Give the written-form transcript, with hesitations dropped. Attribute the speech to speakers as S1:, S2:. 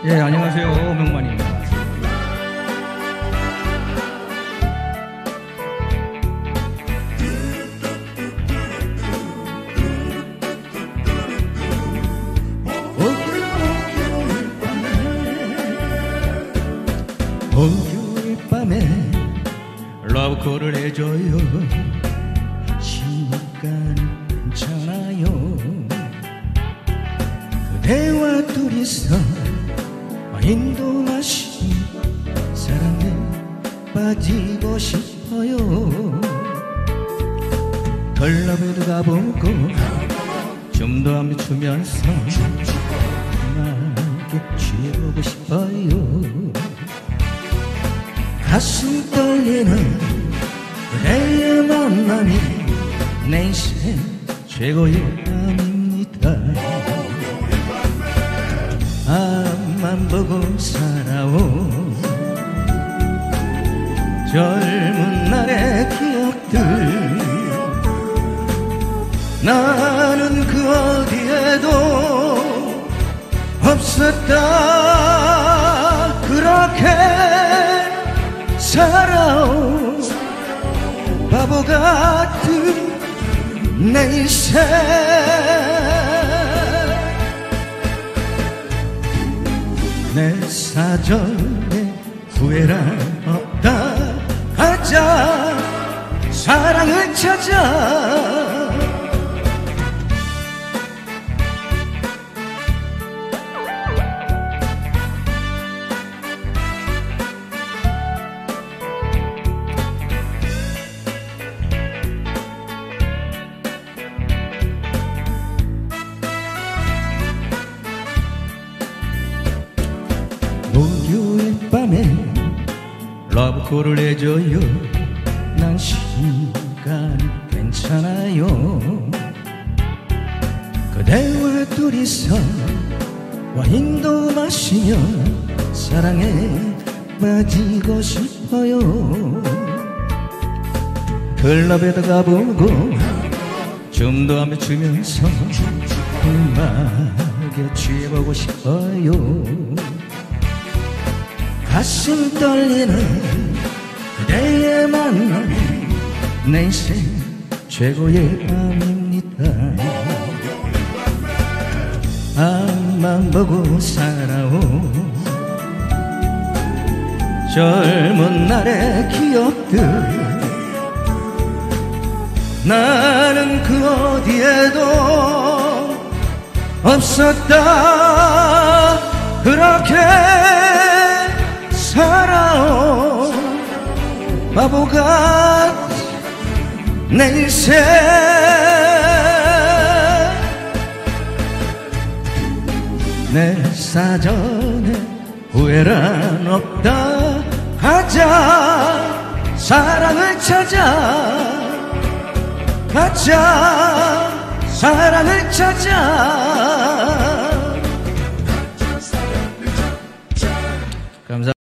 S1: 예, 안녕하세요. 명만입니다.
S2: 목요일 밤에 러브콜을 해줘요. 시간 괜찮아요. 그대와 둘이서 와인도 마시고 사랑에 빠지고 싶어요. 클럽에도 가보고 춤도 한번 추면서 음악에 취해보고 싶어요. 가슴 떨리는 그대의 만남이 내 인생 최고의 밤입니다. 앞만 보고 살아온 젊은 날의 기억들, 나는 그 어디에도 없었다. 그렇게 살아온 바보 같은 내 인생, 내 사전에 후회란 없다. 가자 사랑을 찾아. 목요일 밤에 러브콜을 해줘요. 난 시간 괜찮아요. 그대와 둘이서 와인도 마시며 사랑에 빠지고 싶어요. 클럽에도 가보고 춤도 한번 추면서 음악에 취해보고 싶어요. 가슴 떨리는 그대의 만남 내 인생 최고의 밤입니다. 앞만 보고 살아온 젊은 날의 기억들, 나는 그 어디에도 없었다. 그렇게 살아온 바보 같은 내 인생, 내 사전에 후회란 없다. 가자 사랑을 찾아. 가자 사랑을 찾아. 감사합니다.